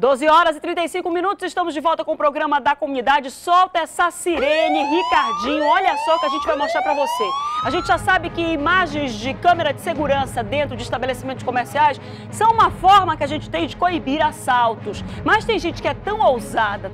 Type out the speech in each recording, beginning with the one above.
12 horas e 35 minutos, estamos de volta com o programa da comunidade. Solta essa sirene, Ricardinho. Olha só o que a gente vai mostrar para você. A gente já sabe que imagens de câmera de segurança dentro de estabelecimentos comerciais são uma forma que a gente tem de coibir assaltos. Mas tem gente que é tão ousada,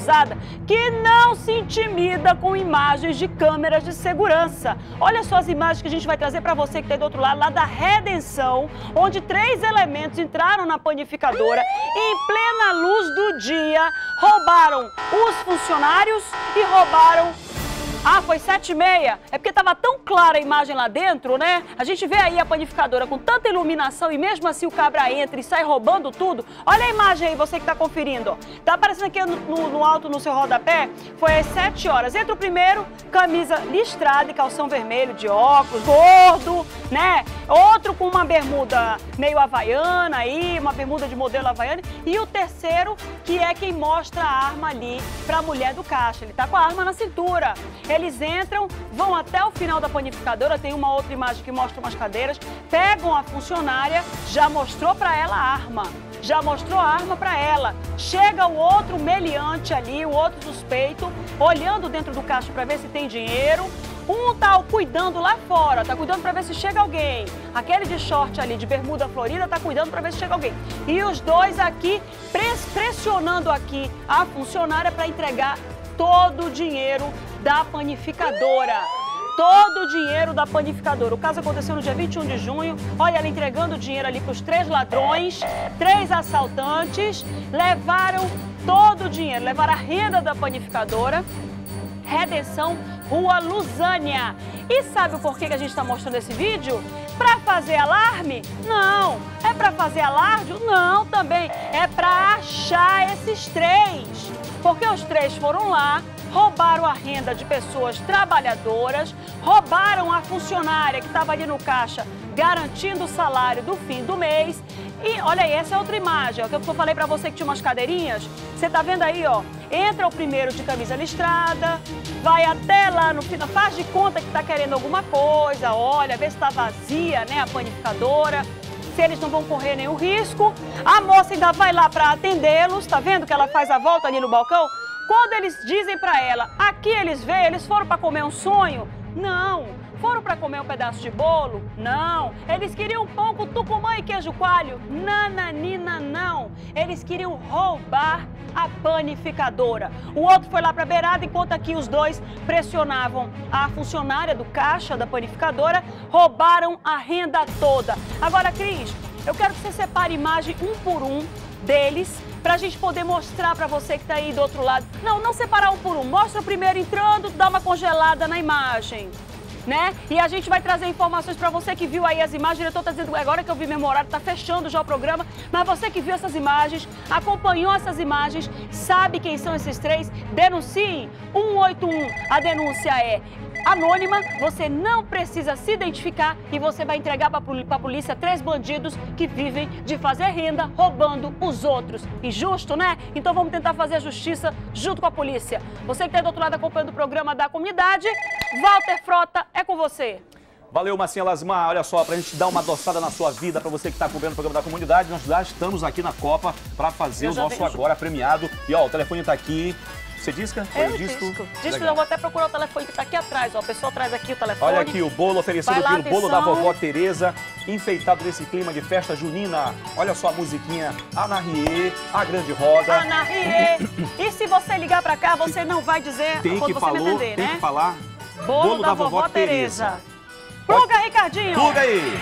que não se intimida com imagens de câmeras de segurança. Olha só as imagens que a gente vai trazer para você que está do outro lado, lá da Redenção, onde 3 elementos entraram na panificadora em plena luz do dia, roubaram os funcionários e roubaram... Ah, foi 7h30. É porque estava tão clara a imagem lá dentro, né? A gente vê aí a panificadora com tanta iluminação e mesmo assim o cabra entra e sai roubando tudo. Olha a imagem aí, você que está conferindo. Tá aparecendo aqui no alto, no seu rodapé. Foi às 7 horas. Entra o primeiro, camisa listrada e calção vermelho de óculos, gordo, né? Outro com uma bermuda meio havaiana aí, uma bermuda de modelo havaiana. E o terceiro, que é quem mostra a arma ali para a mulher do caixa. Ele tá com a arma na cintura. Eles entram, vão até o final da panificadora, tem uma outra imagem que mostra umas cadeiras, pegam a funcionária, já mostrou para ela a arma, já mostrou a arma para ela. Chega o outro meliante ali, o outro suspeito, olhando dentro do caixa para ver se tem dinheiro. Um tá cuidando lá fora, tá cuidando para ver se chega alguém. Aquele de short ali, de bermuda florida, tá cuidando para ver se chega alguém. E os dois aqui, pressionando aqui a funcionária para entregar todo o dinheiro da panificadora. Todo o dinheiro da panificadora. O caso aconteceu no dia 21 de junho. Olha, ela entregando o dinheiro ali para os 3 ladrões, 3 assaltantes. Levaram todo o dinheiro, levaram a renda da panificadora. Redenção, Rua Luzânia. E sabe o porquê que a gente está mostrando esse vídeo? Para fazer alarme? Não. É para fazer alarde? Não, também. É para achar esses 3. Porque os 3 foram lá, roubaram a renda de pessoas trabalhadoras, roubaram a funcionária que estava ali no caixa garantindo o salário do fim do mês. E olha aí, essa é outra imagem, ó, que eu falei para você que tinha umas cadeirinhas. Você tá vendo aí, ó, entra o primeiro de camisa listrada, vai até lá no final, faz de conta que tá querendo alguma coisa, olha, vê se tá vazia, né, a panificadora. Se eles não vão correr nenhum risco. A moça ainda vai lá para atendê-los, tá vendo que ela faz a volta ali no balcão? Quando eles dizem para ela, aqui eles veem, eles foram para comer um sonho? Não. Foram para comer um pedaço de bolo? Não. Eles queriam pão com tucumã e queijo coalho? Nananina, não. Eles queriam roubar a panificadora. O outro foi lá para a beirada, enquanto aqui os dois pressionavam a funcionária do caixa da panificadora, roubaram a renda toda. Agora, Cris, eu quero que você separe imagem um por um deles, pra gente poder mostrar pra você que tá aí do outro lado. Não separar um por um. Mostra o primeiro entrando, dá uma congelada na imagem, né? E a gente vai trazer informações pra você que viu aí as imagens. O diretor tá dizendo, agora que eu vi meu horário, tá fechando já o programa. Mas você que viu essas imagens, acompanhou essas imagens, sabe quem são esses 3, denuncie 181. A denúncia é anônima, você não precisa se identificar e você vai entregar para a polícia 3 bandidos que vivem de fazer renda roubando os outros. Injusto, né? Então vamos tentar fazer a justiça junto com a polícia. Você que está do outro lado acompanhando o programa da comunidade, Walter Frota, é com você. Valeu, Marcinha Lasmar. Olha só, pra gente dar uma adoçada na sua vida, pra você que tá acompanhando o programa da comunidade, nós já estamos aqui na Copa pra fazer o nosso agora premiado. E ó, o telefone tá aqui. Você disca? Eu disco. Eu vou até procurar o telefone que tá aqui atrás, ó. A pessoa traz aqui o telefone. Olha aqui o bolo oferecido aqui, o bolo da vovó Tereza, enfeitado nesse clima de festa junina. Olha só a musiquinha, Ana Rie, a grande roda. Ana Rie. E se você ligar pra cá, você não vai dizer quando você me atender, né? Tem que falar. Bolo da vovó Tereza. Pluga, Ricardinho. Pluga aí.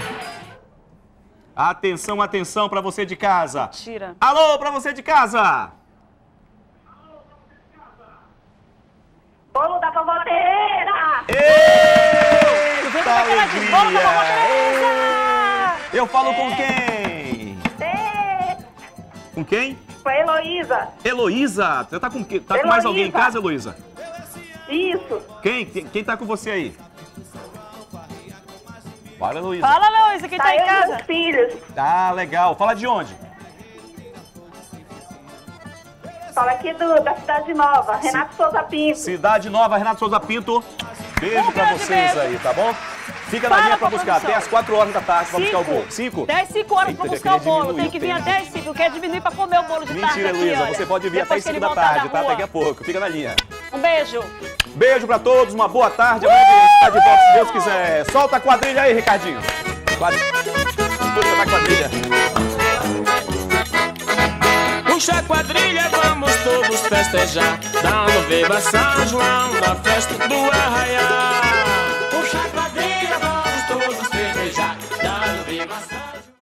Atenção, atenção pra você de casa. Mentira. Alô, pra você de casa. Bolo da vovó Tereza! Eita alegria! Bolo da vovó Tereza! Eu falo com quem? Com quem? Com a Heloísa. Heloísa? Você tá com quem? Tá com mais alguém em casa, Heloísa? Isso. Quem tá com você aí? Fala, Heloísa. Fala, Heloísa, quem tá em casa? Meus filhos. Ah, legal. Fala de onde? Fala aqui da Cidade Nova, Renato Souza Pinto. Cidade Nova, Renato Souza Pinto. Beijo pra vocês aí, tá bom? Fica na linha pra buscar, até as 4 horas da tarde pra buscar o bolo. 5? 10, 5 horas pra buscar o bolo. Tem que vir a 10, 5. Quer diminuir pra comer o bolo de tarde. Mentira, Luísa, você pode vir até as 5 da tarde, tá? Daqui a pouco. Fica na linha. Um beijo. Beijo pra todos, uma boa tarde. Amanhã a gente tá de volta, se Deus quiser. Solta a quadrilha aí, Ricardinho. Puxa na quadrilha. Puxa a quadrilha, vamos todos festejar. Dá no Viva São João, na festa do Arraial.